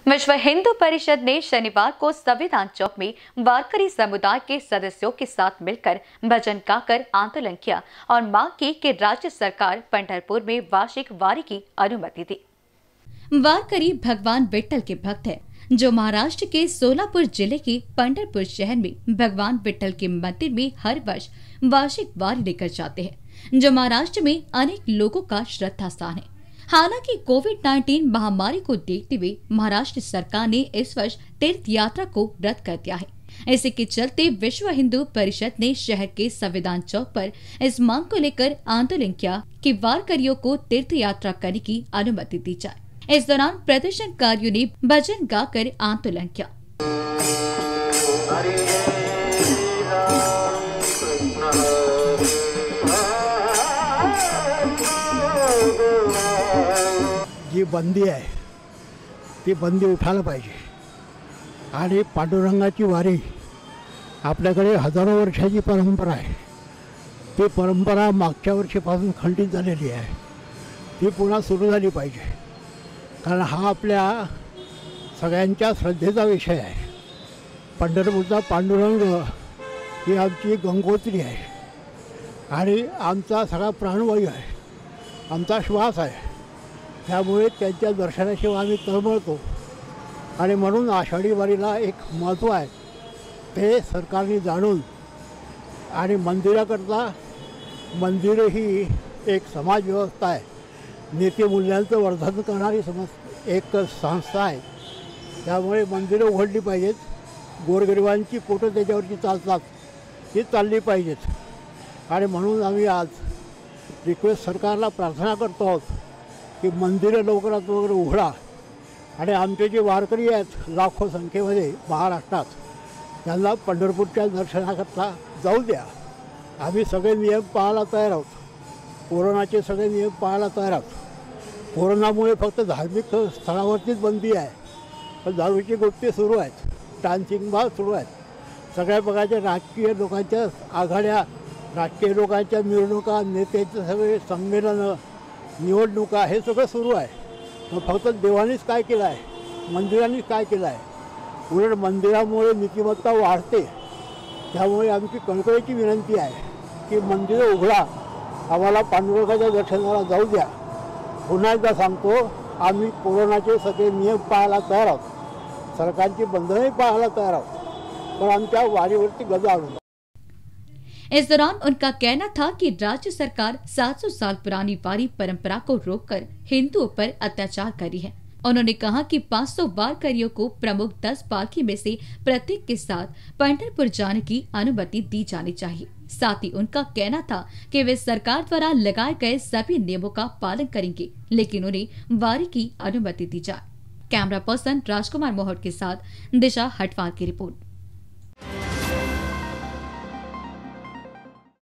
विश्व हिंदू परिषद ने शनिवार को संविधान चौक में वारकरी समुदाय के सदस्यों के साथ मिलकर भजन गाकर आंदोलन किया और मांग की कि राज्य सरकार पंढरपुर में वार्षिक वारी की अनुमति दे। वारकरी भगवान विट्ठल के भक्त है, जो महाराष्ट्र के सोलापुर जिले के पंढरपुर शहर में भगवान विट्ठल के मंदिर में हर वर्ष वार्षिक वारी लेकर जाते हैं, जो महाराष्ट्र में अनेक लोगों का श्रद्धा स्थान है। हालांकि कोविड-19 महामारी को देखते हुए महाराष्ट्र सरकार ने इस वर्ष तीर्थ यात्रा को रद्द कर दिया है। इसी के चलते विश्व हिंदू परिषद ने शहर के संविधान चौक पर इस मांग को लेकर आंदोलन किया कि वारकरियों को तीर्थ यात्रा करने की अनुमति दी जाए। इस दौरान प्रदर्शनकारियों ने भजन गाकर आंदोलन किया। जी बंदी आहे ती बंदी उठायला पाहिजे आणि पांडुरंगाची वारी आपल्याकडे हजारो वर्षाची परंपरा आहे। ती परंपरा मागच्या वर्षीपासून खंडित झालेली आहे, ती पुन्हा सुरू झाली पाहिजे, कारण हा आपल्या सगळ्यांच्या श्रद्धेचा विषय आहे। पंढरपूरचा पांडुरंग ही आमची गंगोत्री आहे आणि आमचा सगळा प्राणवायू आहे, आमचा श्वास आहे। त्यामुळे त्यांच्या दर्शनाशिवाय आम्ही तळमळतो आणि म्हणून आषाढी वारीला एक महत्त्व आहे, ते सरकारने जाणून आणि मंदिर ही एक समाज व्यवस्था आहे, नीतिमूल्यांचं वर्धन करणारी एक संस्था आहे। त्यामुळे मंदिरं उघडली पाहिजेत, गोरगरिबांची पोटं त्याच्यावरची चालतात ती चालली पाहिजेत आणि म्हणून आम्ही आज रिक्वेस्ट सरकारला प्रार्थना करतो आहोत की मंदिरं लवकरात लवकर उघडा आणि आमचे जे वारकरी आहेत लाखो संख्येमध्ये महाराष्ट्रात, त्यांना पंढरपूरच्या दर्शनाकरता जाऊ द्या। आम्ही सगळे नियम पाळायला तयार आहोत, कोरोनाचे सगळे नियम पाळायला तयार आहोत। कोरोनामुळे फक्त धार्मिक स्थळावरतीच बंदी आहे, पण दारूची गोष्टी सुरू आहेत, डान्सिंग बार सुरू आहेत, सगळ्या प्रकारच्या राजकीय लोकांच्या आघाड्या, राजकीय लोकांच्या मिरवणुका, नेत्यांचे सगळे संमेलनं, निवडणुका हे सगळं सुरू आहे। मग फक्त देवानीच काय केलं आहे, मंदिरांनीच काय केलं आहे? उलट मंदिरामुळे नीतिमत्ता वाढते। त्यामुळे आमची कळकळीची विनंती आहे की मंदिरं उघडा, आम्हाला पांडुरंगाच्या दर्शनाला जाऊ द्या। पुन्हा एकदा सांगतो, आम्ही कोरोनाचे सगळे नियम पाळायला तयार आहोत, सरकारची बंधनंही पाळायला तयार आहोत, पण आमच्या वारीवरती गदा आणू। इस दौरान उनका कहना था कि राज्य सरकार 700 साल पुरानी वारी परंपरा को रोककर हिंदुओं पर अत्याचार कर रही है। उन्होंने कहा कि 500 वारकरियों को प्रमुख 10 पालकी में से प्रत्येक के साथ पंढरपुर जाने की अनुमति दी जानी चाहिए। साथ ही उनका कहना था कि वे सरकार द्वारा लगाए गए सभी नियमों का पालन करेंगे, लेकिन उन्हें वारी की अनुमति दी जाए। कैमरा पर्सन राजकुमार मोहट के साथ दिशा हटवाल की रिपोर्ट।